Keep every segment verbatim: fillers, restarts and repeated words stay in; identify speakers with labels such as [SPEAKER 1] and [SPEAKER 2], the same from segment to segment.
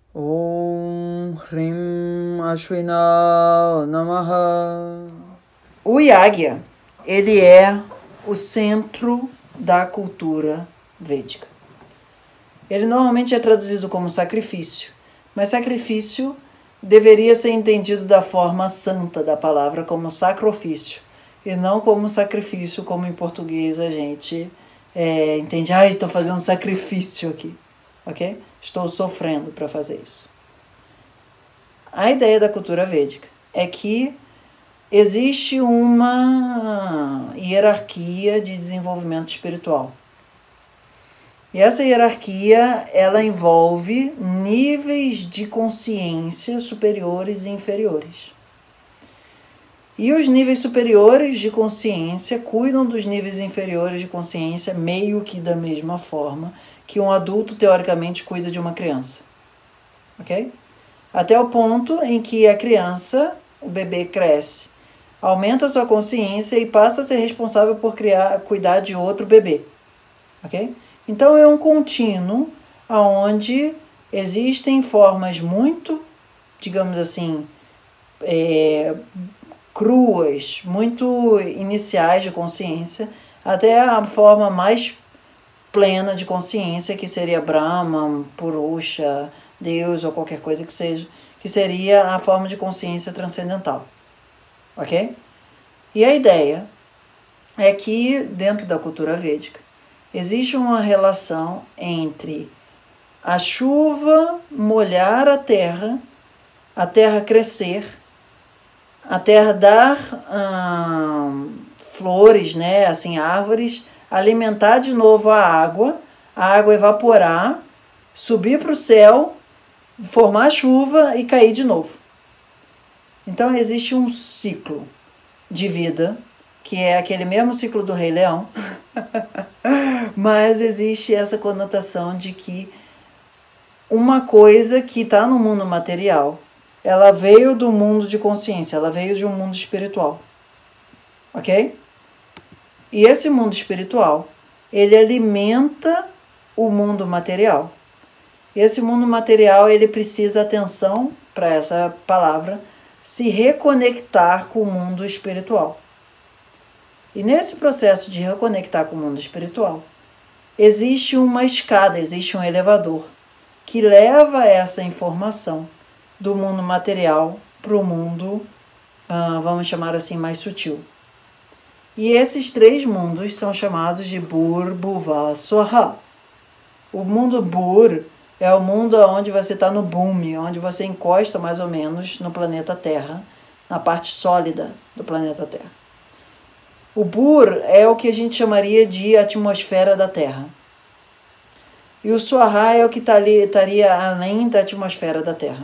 [SPEAKER 1] Om Hrim Ashwina Namaha. O Yagya, ele é o centro da cultura védica. Ele normalmente é traduzido como sacrifício, mas sacrifício deveria ser entendido da forma santa da palavra, como sacrifício, e não como sacrifício, como em português a gente é, entende. Ai, estou fazendo um sacrifício aqui, ok? Estou sofrendo para fazer isso. A ideia da cultura védica é que existe uma hierarquia de desenvolvimento espiritual. E essa hierarquia, ela envolve níveis de consciência superiores e inferiores. E os níveis superiores de consciência cuidam dos níveis inferiores de consciência meio que da mesma forma que um adulto, teoricamente, cuida de uma criança. Ok? Até o ponto em que a criança, o bebê, cresce, aumenta a sua consciência e passa a ser responsável por criar, cuidar de outro bebê. Ok? Então, é um contínuo onde existem formas muito, digamos assim, é, cruas, muito iniciais de consciência, até a forma mais plena de consciência, que seria Brahman, Purusha, Deus ou qualquer coisa que seja, que seria a forma de consciência transcendental. Ok? E a ideia é que, dentro da cultura védica, existe uma relação entre a chuva molhar a terra, a terra crescer, a terra dar hum, flores, né, assim, árvores, alimentar de novo a água, a água evaporar, subir para o céu, formar chuva e cair de novo. Então existe um ciclo de vida, que é aquele mesmo ciclo do Rei Leão, mas existe essa conotação de que uma coisa que está no mundo material, ela veio do mundo de consciência, ela veio de um mundo espiritual. Ok? E esse mundo espiritual, ele alimenta o mundo material. Esse mundo material, ele precisa, atenção para essa palavra, se reconectar com o mundo espiritual. E nesse processo de reconectar com o mundo espiritual, existe uma escada, existe um elevador, que leva essa informação do mundo material para o mundo, uh, vamos chamar assim, mais sutil. E esses três mundos são chamados de Bur, Bhuva, Swaha. O mundo Bur é o mundo onde você está no Bhumi, onde você encosta mais ou menos no planeta Terra, na parte sólida do planeta Terra. O Bur é o que a gente chamaria de atmosfera da Terra. E o Swaha é o que estaria além da atmosfera da Terra.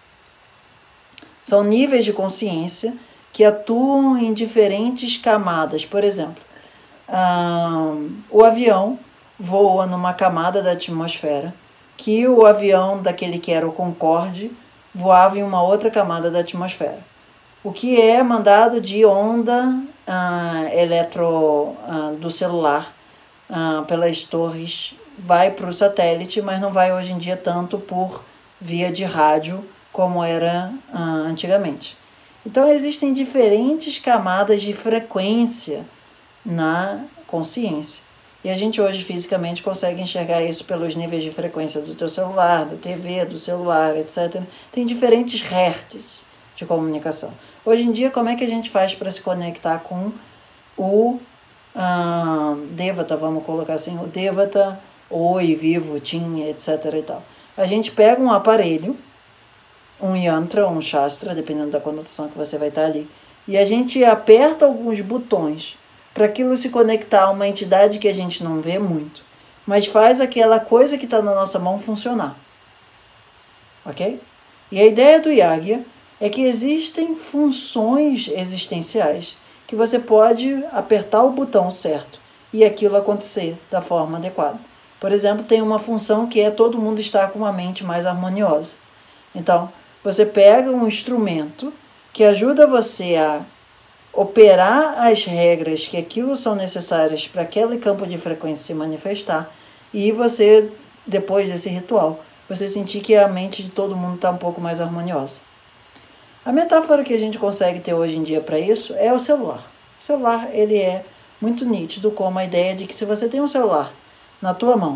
[SPEAKER 1] São níveis de consciência que atuam em diferentes camadas. Por exemplo, um, o avião voa numa camada da atmosfera, que o avião daquele que era o Concorde voava em uma outra camada da atmosfera. O que é mandado de onda uh, eletro uh, do celular uh, pelas torres vai para o satélite, mas não vai hoje em dia tanto por via de rádio como era uh, antigamente. Então existem diferentes camadas de frequência na consciência. E a gente hoje fisicamente consegue enxergar isso pelos níveis de frequência do teu celular, da T V, do celular, etcétera. Tem diferentes hertz de comunicação. Hoje em dia, como é que a gente faz para se conectar com o uh, Devata, vamos colocar assim, o Devata, Oi, Vivo, Tim, etcétera e tal. A gente pega um aparelho, um yantra, um shastra, dependendo da conotação que você vai estar ali, e a gente aperta alguns botões para aquilo se conectar a uma entidade que a gente não vê muito, mas faz aquela coisa que está na nossa mão funcionar. Ok? E a ideia do Yagya é que existem funções existenciais que você pode apertar o botão certo e aquilo acontecer da forma adequada. Por exemplo, tem uma função que é todo mundo estar com uma mente mais harmoniosa. Então, você pega um instrumento que ajuda você a operar as regras que aquilo são necessárias para aquele campo de frequência se manifestar, e você, depois desse ritual, você sentir que a mente de todo mundo está um pouco mais harmoniosa. A metáfora que a gente consegue ter hoje em dia para isso é o celular. O celular, ele é muito nítido como a ideia de que se você tem um celular na tua mão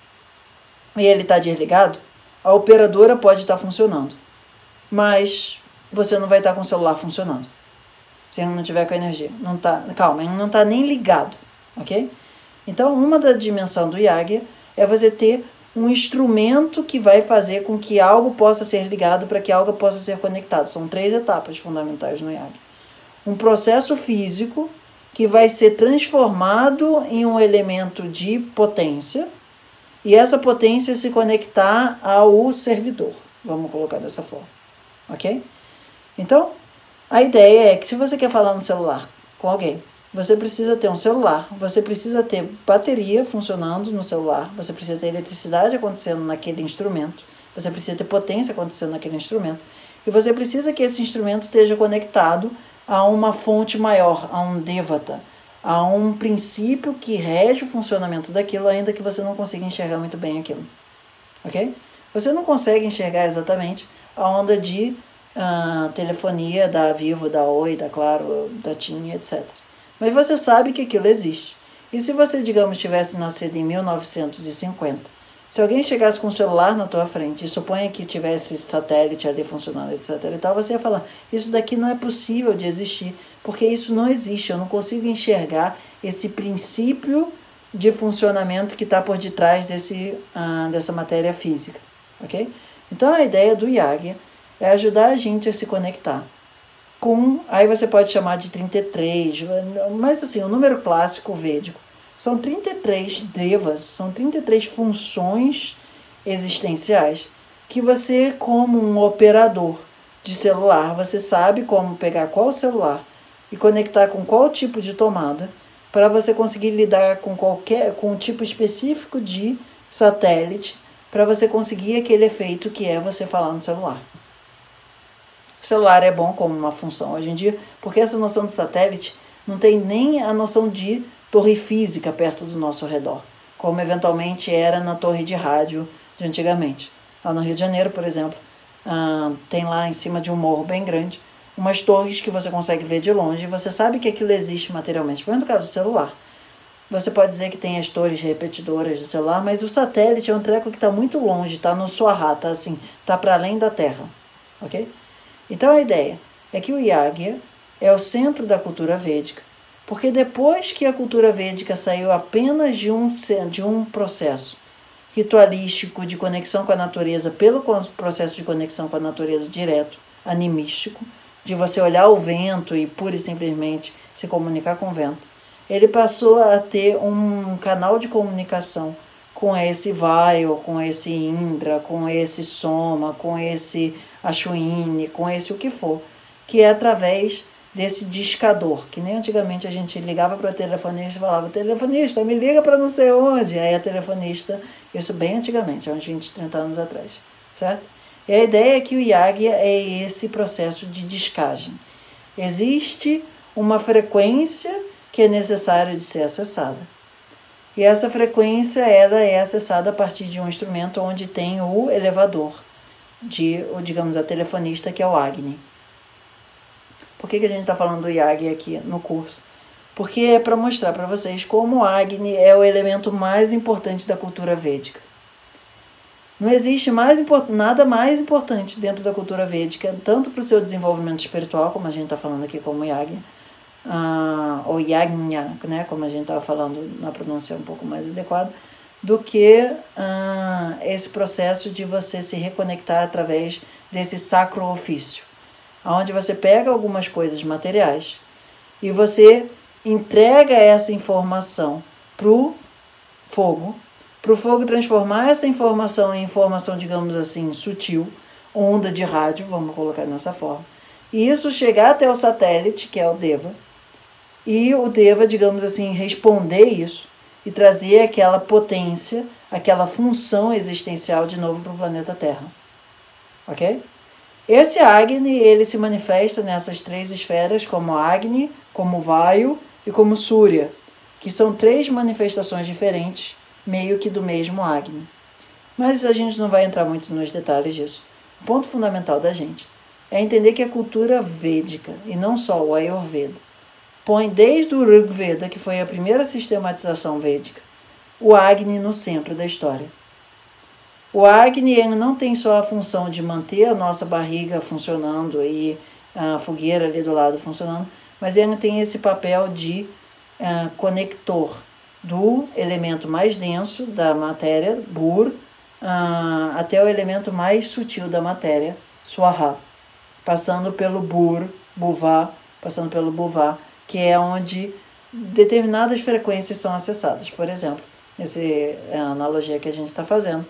[SPEAKER 1] e ele está desligado, a operadora pode estar funcionando, mas você não vai estar com o celular funcionando. Se ele não tiver com a energia. Não tá, calma, ele não está nem ligado, ok? Então, uma da dimensão do Yagya é você ter um instrumento que vai fazer com que algo possa ser ligado para que algo possa ser conectado. São três etapas fundamentais no Yagya. Um processo físico que vai ser transformado em um elemento de potência e essa potência se conectar ao servidor. Vamos colocar dessa forma, ok? Então, a ideia é que se você quer falar no celular com alguém, você precisa ter um celular, você precisa ter bateria funcionando no celular, você precisa ter eletricidade acontecendo naquele instrumento, você precisa ter potência acontecendo naquele instrumento, e você precisa que esse instrumento esteja conectado a uma fonte maior, a um devata, a um princípio que rege o funcionamento daquilo, ainda que você não consiga enxergar muito bem aquilo. Ok? Você não consegue enxergar exatamente a onda de uh, telefonia da Vivo, da Oi, da Claro, da TIM, etcétera. Mas você sabe que aquilo existe. E se você, digamos, tivesse nascido em mil novecentos e cinquenta, se alguém chegasse com um celular na tua frente e suponha que tivesse satélite ali funcionando, etcétera e tal, você ia falar, isso daqui não é possível de existir, porque isso não existe, eu não consigo enxergar esse princípio de funcionamento que está por detrás desse, uh, dessa matéria física, ok? Então a ideia do Yagya é ajudar a gente a se conectar com, aí você pode chamar de trinta e três, mas assim, o número clássico védico, são trinta e três devas, são trinta e três funções existenciais que você, como um operador de celular, você sabe como pegar qual celular e conectar com qual tipo de tomada para você conseguir lidar com qualquer, com um tipo específico de satélite para você conseguir aquele efeito que é você falar no celular. O celular é bom como uma função hoje em dia, porque essa noção de satélite não tem nem a noção de torre física perto do nosso redor, como eventualmente era na torre de rádio de antigamente. Lá no Rio de Janeiro, por exemplo, uh, tem lá em cima de um morro bem grande, umas torres que você consegue ver de longe e você sabe que aquilo existe materialmente. Mas no caso do celular, você pode dizer que tem as torres repetidoras do celular, mas o satélite é um treco que está muito longe, está no Swarha, está assim, tá para além da Terra, ok? Então a ideia é que o Yagya é o centro da cultura védica, porque depois que a cultura védica saiu apenas de um, de um processo ritualístico de conexão com a natureza, pelo processo de conexão com a natureza direto, animístico, de você olhar o vento e pura e simplesmente se comunicar com o vento, ele passou a ter um canal de comunicação com esse Vayu, com esse Indra, com esse Soma, com esse Ashwini, com esse o que for, que é através desse discador, que nem antigamente a gente ligava para a telefonista e falava, telefonista, me liga para não sei onde, aí a telefonista, isso bem antigamente, há uns vinte, trinta anos atrás, certo? E a ideia é que o Yagya é esse processo de discagem. Existe uma frequência que é necessária de ser acessada. E essa frequência ela é acessada a partir de um instrumento onde tem o elevador, de, digamos, a telefonista, que é o Agni. Por que, que a gente está falando do Yagya aqui no curso? Porque é para mostrar para vocês como o Agni é o elemento mais importante da cultura védica. Não existe mais, nada mais importante dentro da cultura védica, tanto para o seu desenvolvimento espiritual, como a gente está falando aqui como Yagya, uh, ou Yagnya, né, como a gente estava falando na pronúncia um pouco mais adequada, do que uh, esse processo de você se reconectar através desse sacro ofício, onde você pega algumas coisas materiais e você entrega essa informação para o fogo, para o fogo transformar essa informação em informação, digamos assim, sutil, onda de rádio, vamos colocar dessa forma, e isso chegar até o satélite, que é o Deva, e o Deva, digamos assim, responder isso e trazer aquela potência, aquela função existencial de novo para o planeta Terra. Ok? Esse Agni, ele se manifesta nessas três esferas como Agni, como Vayu e como Surya, que são três manifestações diferentes, meio que do mesmo Agni. Mas a gente não vai entrar muito nos detalhes disso. O ponto fundamental da gente é entender que a cultura védica, e não só o Ayurveda, põe desde o Rig Veda, que foi a primeira sistematização védica, o Agni no centro da história. O Agni ele não tem só a função de manter a nossa barriga funcionando e a fogueira ali do lado funcionando, mas ele tem esse papel de uh, conector do elemento mais denso da matéria, Bur, uh, até o elemento mais sutil da matéria, Swaha, passando pelo Bur, Bhuva, passando pelo Bhuva, que é onde determinadas frequências são acessadas. Por exemplo, essa é a analogia que a gente está fazendo.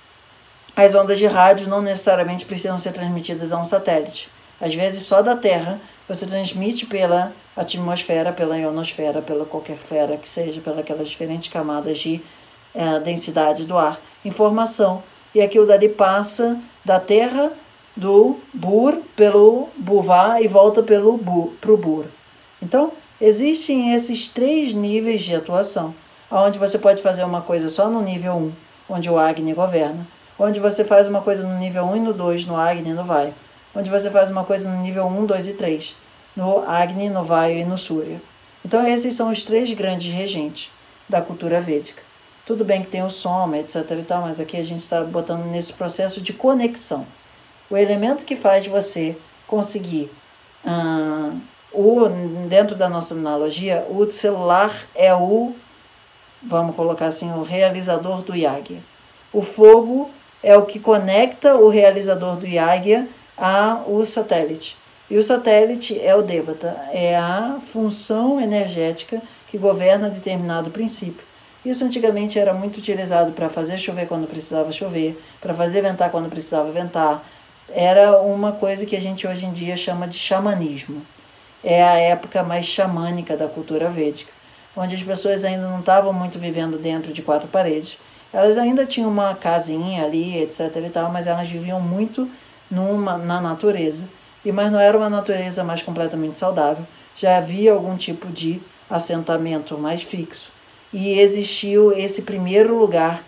[SPEAKER 1] As ondas de rádio não necessariamente precisam ser transmitidas a um satélite. Às vezes, só da Terra, você transmite pela atmosfera, pela ionosfera, pela qualquer esfera que seja, pelas aquelas diferentes camadas de é, densidade do ar, informação. E aquilo dali passa da Terra, do Bur, pelo Bhuva e volta pelo Bur, pro Bur. Então, existem esses três níveis de atuação, onde você pode fazer uma coisa só no nível um, onde o Agni governa, onde você faz uma coisa no nível um e no dois, no Agni e no Vayu, onde você faz uma coisa no nível um, dois e três, no Agni, no Vayu e no Surya. Então esses são os três grandes regentes da cultura védica. Tudo bem que tem o Soma, etc e tal, mas aqui a gente está botando nesse processo de conexão. O elemento que faz você conseguir, uh, o, dentro da nossa analogia, o celular é o, vamos colocar assim, o realizador do Yagya. O fogo é o que conecta o realizador do Yagya ao satélite. E o satélite é o Devata, é a função energética que governa determinado princípio. Isso antigamente era muito utilizado para fazer chover quando precisava chover, para fazer ventar quando precisava ventar. Era uma coisa que a gente hoje em dia chama de xamanismo. É a época mais xamânica da cultura védica, onde as pessoas ainda não estavam muito vivendo dentro de quatro paredes. Elas ainda tinham uma casinha ali, etc e tal, mas elas viviam muito numa, na natureza. E, mas não era uma natureza mais completamente saudável. Já havia algum tipo de assentamento mais fixo. E existiu esse primeiro lugar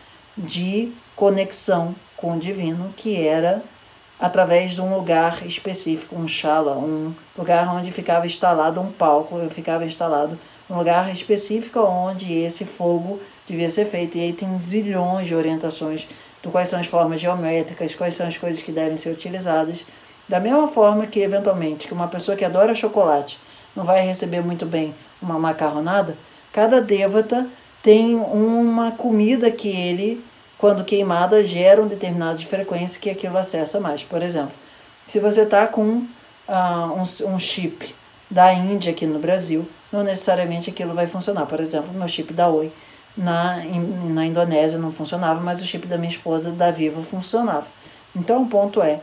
[SPEAKER 1] de conexão com o divino, que era através de um lugar específico, um shala, um lugar onde ficava instalado um palco, ficava instalado um lugar específico onde esse fogo devia ser feito. E aí tem zilhões de orientações do quais são as formas geométricas, quais são as coisas que devem ser utilizadas. Da mesma forma que, eventualmente, que uma pessoa que adora chocolate não vai receber muito bem uma macarronada, cada devata tem uma comida que ele, quando queimada, gera um determinado de frequência que aquilo acessa mais. Por exemplo, se você está com uh, um, um chip da Índia aqui no Brasil, não necessariamente aquilo vai funcionar. Por exemplo, o meu chip da Oi na, na Indonésia não funcionava, mas o chip da minha esposa da Vivo funcionava. Então o ponto é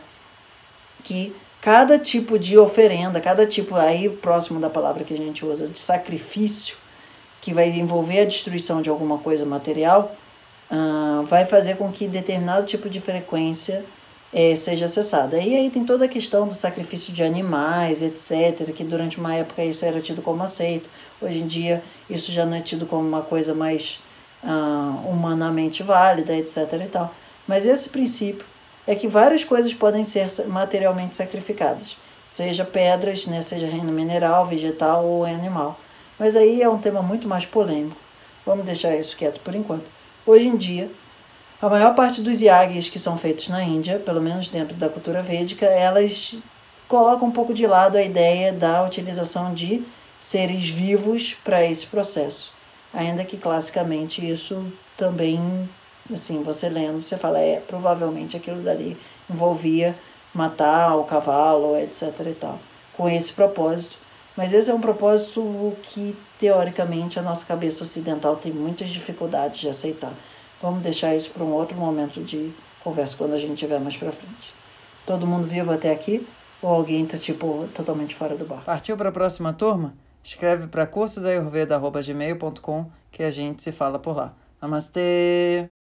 [SPEAKER 1] que cada tipo de oferenda, cada tipo, aí próximo da palavra que a gente usa, de sacrifício, que vai envolver a destruição de alguma coisa material, uh, vai fazer com que determinado tipo de frequência eh, seja acessada. E aí tem toda a questão do sacrifício de animais, etcétera, que durante uma época isso era tido como aceito. Hoje em dia isso já não é tido como uma coisa mais uh, humanamente válida, etcétera e tal. Mas esse princípio é que várias coisas podem ser materialmente sacrificadas, seja pedras, né, seja reino mineral, vegetal ou animal. Mas aí é um tema muito mais polêmico. Vamos deixar isso quieto por enquanto. Hoje em dia, a maior parte dos yagyas que são feitos na Índia, pelo menos dentro da cultura védica, elas colocam um pouco de lado a ideia da utilização de seres vivos para esse processo. Ainda que classicamente isso também, assim, você lendo, você fala, é, provavelmente aquilo dali envolvia matar o cavalo, etcétera e tal, com esse propósito. Mas esse é um propósito que, teoricamente, a nossa cabeça ocidental tem muitas dificuldades de aceitar. Vamos deixar isso para um outro momento de conversa, quando a gente estiver mais para frente. Todo mundo vivo até aqui? Ou alguém está, tipo, totalmente fora do bar? Partiu para a próxima turma? Escreve para cursos ayurveda arroba gmail ponto com que a gente se fala por lá. Namastê!